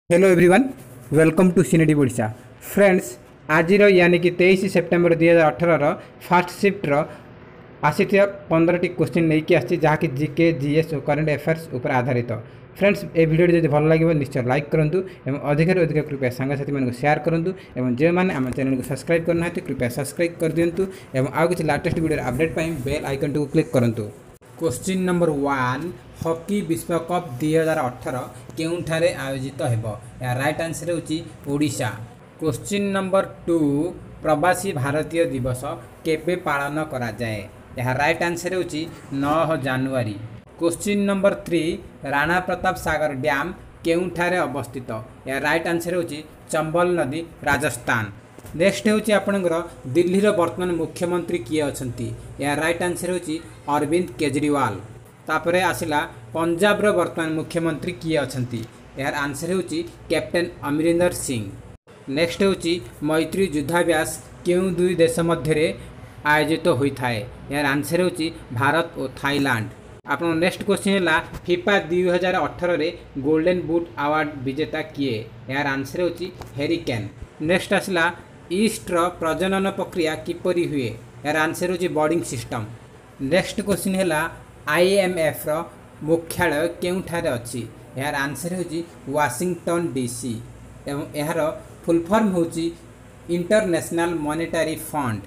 Hello everyone, welcome to cine odisha friends. आज यानी कि 23 सेप्टेम्बर 2018 फास्ट शिफ्ट आसी 15 क्वेश्चन नहीं आसी जहाँकि जीके जीएस और करेन्ट अफेयर्स उपर आधारित। फ्रेंड्स ए वीडियो जब भल लगे निश्चय लाइक करूँ और अधिक अधिक कृपया सांगसाथी मानक शेयर करूँ और जो मैंने आम चैनल को सब्सक्राइब करना कृपया सब्सक्राइब कर दिंतु और आउ कि latest video update bell icon को क्लिक करूँ। क्वेश्चन नंबर 1, हॉकी विश्वकप 2018 केउठारे आयोजित हेबो? या राइट आंसर होची ओडिशा। क्वेश्चन नंबर 2, प्रवासी भारतीय दिवस केबे पालन करा जाए? या राइट आंसर होची 9 जनवरी। Question number 3, Rana Pratap Sagar dam केउठारे अवस्थित? या राइट आंसर होची चंबल नदी, राजस्थान। नेक्स्ट होची आपनकर दिल्लीर वर्तमान मुख्यमंत्री किए अछंती? या राइट आंसर होची अरविंद केजरीवाल। तापरे आसिला पंजाब रो वर्तमान मुख्यमंत्री किए अछंती? यार आंसर होची कैप्टन अमरिंदर सिंह। नेक्स्ट होची मैत्री युद्धाभ्यास केउ दुई देश मध्य आयोजित होता है? यार आंसर होची भारत और थाईलैंड। आपन नेक्स्ट क्वेश्चन है फिफा 2018 रे गोल्डन बूट अवार्ड विजेता किए? यार आंसर होची हैरी केन। नेक्स्ट आसला ईस्टर प्रजनन प्रक्रिया किपरि हुए? यार आंसर होची बोर्डिंग सिस्टम। नेक्स्ट क्वेश्चन है आईएमएफ रो मुख्यालय केउठारे अछि? यार आंसर होची वाशिंगटन डीसी एवं यार फुल फॉर्म होची इंटरनेशनल मॉनेटरी फंड।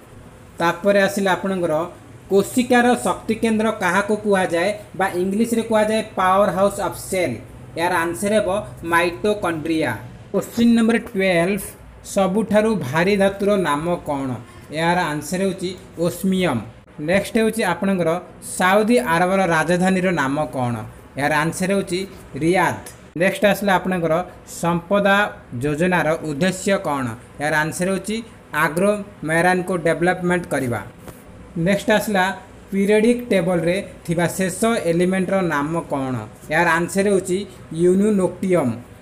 तापर आसिला आपनकर कोशिकार शक्ति केंद्र कहा को कुआ जाए बा इंग्लिश रे कुआ जाए पावर हाउस ऑफ सेल? यार आंसर है माइटोकॉन्ड्रिया। क्वेश्चन नंबर 12, सबुठारु भारी धातुर नाम कौन? यार आंसर होची ओस्मियम। नेक्स्ट होची आपनकर सऊदी अरबर राजधानी नाम कौन? यार आंसर होची रियाद। नेक्स्ट आसला आपनकर संपदा योजनार उद्देश्य कौन? यार आंसर होची आग्रो मैरान को डेवलपमेंट करवा। नेक्स्ट आसला पीरियडिक टेबल रे थिबा शेष एलिमेंटर नाम कौन? यार आंसर होची यूनिनोक्टियम।